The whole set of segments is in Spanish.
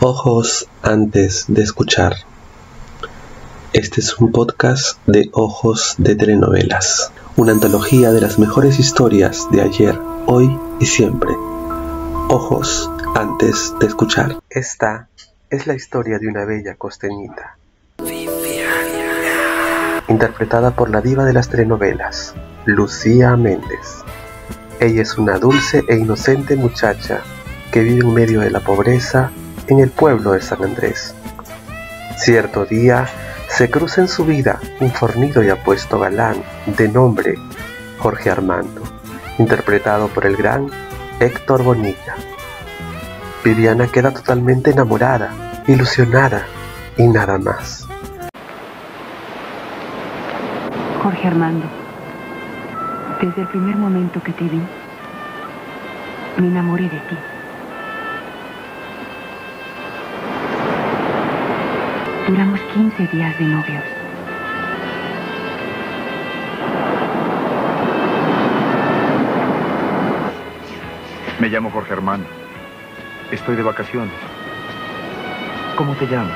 Ojos antes de escuchar. Este es un podcast de Ojos de Telenovelas, una antología de las mejores historias de ayer, hoy y siempre. Ojos antes de escuchar. Esta es la historia de una bella costeñita, interpretada por la diva de las telenovelas, Lucía Méndez. Ella es una dulce e inocente muchacha que vive en medio de la pobreza en el pueblo de San Andrés. Cierto día se cruza en su vida un fornido y apuesto galán de nombre Jorge Armando, interpretado por el gran Héctor Bonilla. Viviana queda totalmente enamorada, ilusionada y nada más. Jorge Armando, desde el primer momento que te vi, me enamoré de ti. Duramos 15 días de novios. Me llamo Jorge Armando. Estoy de vacaciones. ¿Cómo te llamas?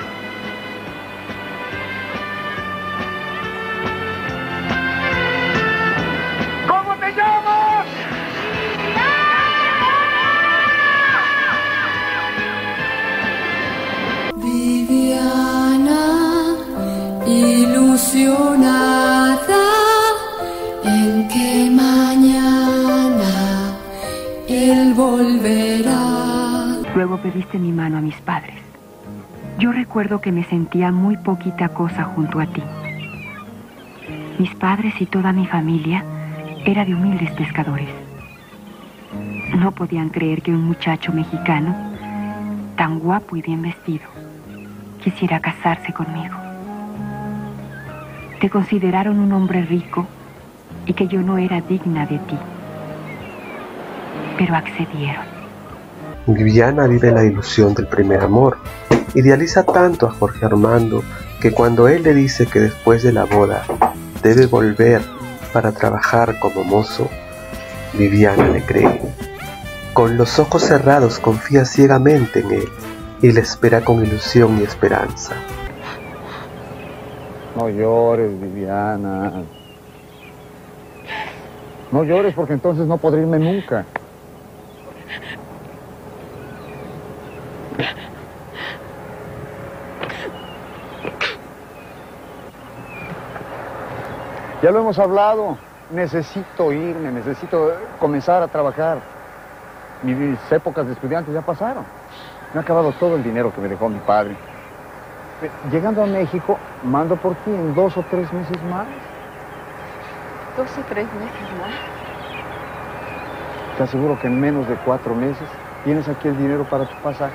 ¿Cómo te llamas? Viviana, ilusionada en que mañana él volverá. Luego pediste mi mano a mis padres. Yo recuerdo que me sentía muy poquita cosa junto a ti. Mis padres y toda mi familia era de humildes pescadores. No podían creer que un muchacho mexicano, tan guapo y bien vestido, quisiera casarse conmigo. Te consideraron un hombre rico y que yo no era digna de ti. Pero accedieron. Viviana vive la ilusión del primer amor. Idealiza tanto a Jorge Armando que cuando él le dice que después de la boda debe volver para trabajar como mozo, Viviana le cree. Con los ojos cerrados confía ciegamente en él y le espera con ilusión y esperanza. No llores, Viviana. No llores porque entonces no podré irme nunca. Ya lo hemos hablado. Necesito irme, necesito comenzar a trabajar. Mis épocas de estudiante ya pasaron. Me ha acabado todo el dinero que me dejó mi padre. Llegando a México, mando por ti en 2 o 3 meses más. 2 o 3 meses más. Te aseguro que en menos de 4 meses tienes aquí el dinero para tu pasaje.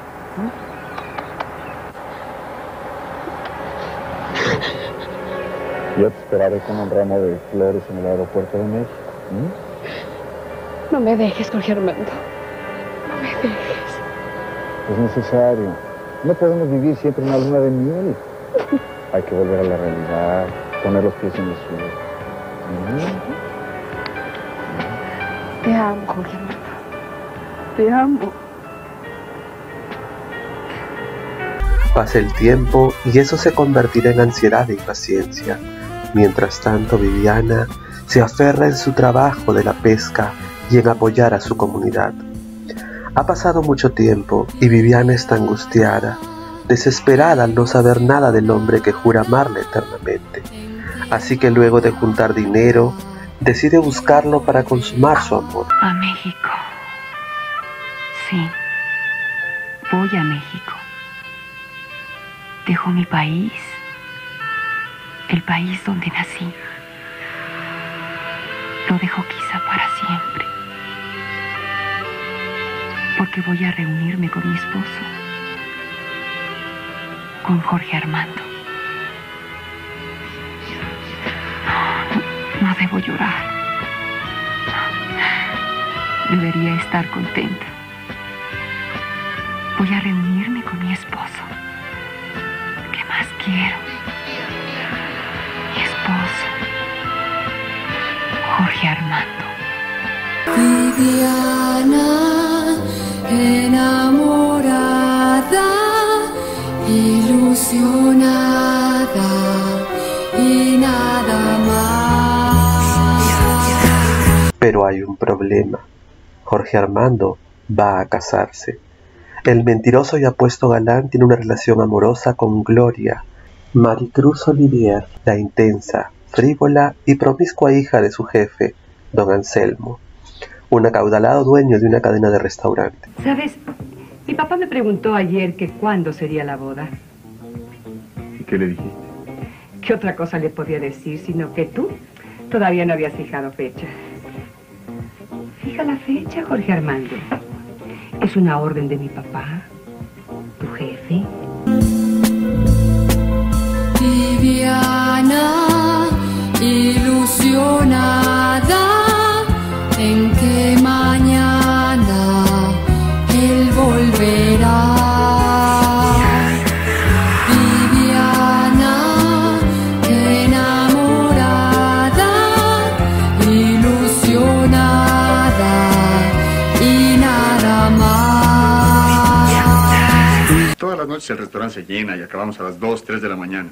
Yo te esperaré con un ramo de flores en el aeropuerto de México. No me dejes, Jorge Armando. No me dejes. Es necesario. No podemos vivir siempre en una luna de miel. Hay que volver a la realidad, poner los pies en el suelo. Te amo, Jorge Armando. Te amo. Pasa el tiempo y eso se convertirá en ansiedad e impaciencia. Mientras tanto, Viviana se aferra en su trabajo de la pesca y en apoyar a su comunidad. Ha pasado mucho tiempo y Viviana está angustiada, desesperada al no saber nada del hombre que jura amarla eternamente. Así que luego de juntar dinero, decide buscarlo para consumar su amor. A México. Sí, voy a México. Dejo mi país, el país donde nací. Lo dejo quizá para siempre. Porque voy a reunirme con mi esposo, con Jorge Armando. No debo llorar. Debería estar contenta. Voy a reunirme con mi esposo. ¿Qué más quiero? Mi esposo, Jorge Armando. Viviana, enamorada ilusionada y nada más. Pero hay un problema. Jorge Armando va a casarse. El mentiroso y apuesto galán tiene una relación amorosa con Gloria, Maricruz Olivier, la intensa, frívola y promiscua hija de su jefe, don Anselmo, un acaudalado dueño de una cadena de restaurantes. ¿Sabes? Mi papá me preguntó ayer que cuándo sería la boda. ¿Y qué le dijiste? ¿Qué otra cosa le podía decir sino que tú todavía no habías fijado fecha? Fija la fecha, Jorge Armando. Es una orden de mi papá, tu jefe. Viviana, ilusionada en que mañana él volverá. Viviana, enamorada, ilusionada y nada más. Todas las noches el restaurante se llena y acabamos a las 2, 3 de la mañana.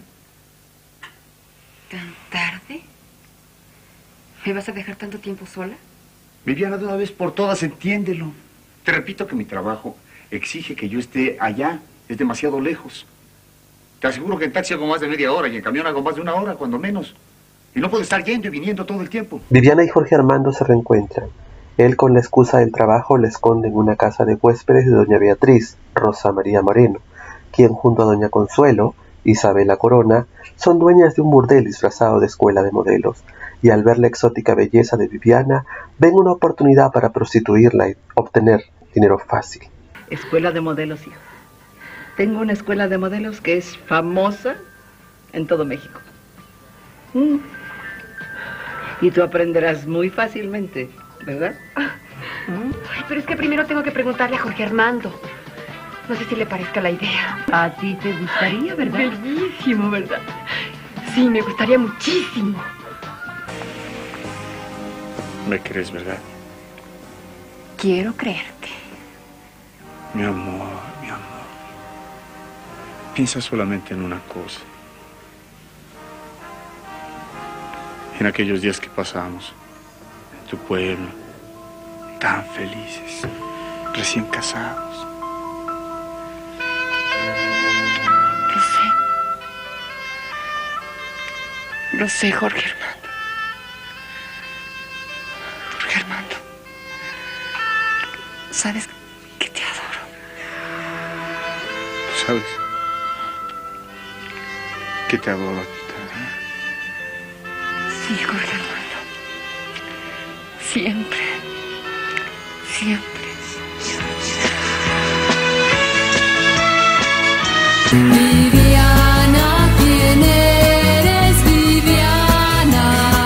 ¿Tan tarde? ¿Me vas a dejar tanto tiempo sola? Viviana, de una vez por todas, entiéndelo. Te repito que mi trabajo exige que yo esté allá. Es demasiado lejos. Te aseguro que en taxi hago más de media hora y en camión hago más de 1 hora, cuando menos. Y no puedo estar yendo y viniendo todo el tiempo. Viviana y Jorge Armando se reencuentran. Él, con la excusa del trabajo, le esconde en una casa de huéspedes de doña Beatriz, Rosa María Moreno, quien junto a doña Consuelo, Isabela Corona, son dueñas de un burdel disfrazado de escuela de modelos, y al ver la exótica belleza de Viviana, ven una oportunidad para prostituirla y obtener dinero fácil. Escuela de modelos, hijo. Tengo una escuela de modelos que es famosa en todo México. Y tú aprenderás muy fácilmente, ¿verdad? Ay, pero es que primero tengo que preguntarle a Jorge Armando. No sé si le parezca la idea. A ti te gustaría, ¿verdad? Bellísimo, ¿verdad? Sí, me gustaría muchísimo. ¿Me crees, verdad? Quiero creerte. Mi amor, mi amor. Piensa solamente en una cosa. En aquellos días que pasamos en tu pueblo, tan felices, recién casados. Lo sé, Jorge Armando. Jorge Armando. ¿Sabes que te adoro? ¿Tú sabes que te adoro a ti también? Sí, Jorge Armando. Siempre. Siempre. Viviana, ¿quién eres, Viviana?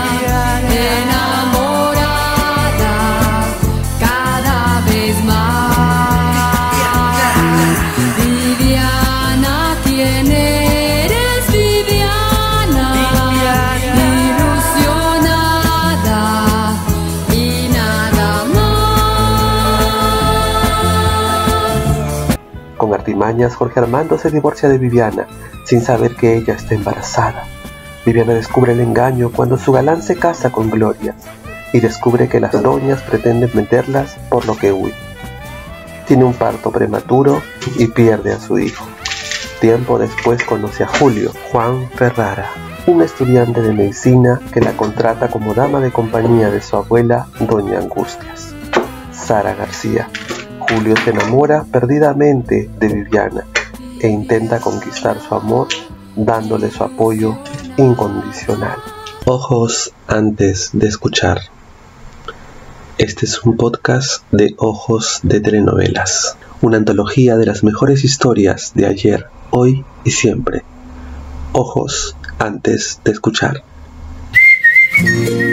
Enamorada cada vez más. Viviana, ¿quién eres, Viviana? Ilusionada y nada más. Con artimañas, Jorge Armando se divorcia de Viviana, sin saber que ella está embarazada. Viviana descubre el engaño cuando su galán se casa con Gloria, y descubre que las doñas pretenden meterlas por lo que huye. Tiene un parto prematuro y pierde a su hijo. Tiempo después conoce a Julio Juan Ferrara, un estudiante de medicina que la contrata como dama de compañía de su abuela, doña Angustias. Sara García. Julio se enamora perdidamente de Viviana e intenta conquistar su amor dándole su apoyo incondicional. Ojos antes de escuchar. Este es un podcast de Ojos de Telenovelas, una antología de las mejores historias de ayer, hoy y siempre. Ojos antes de escuchar.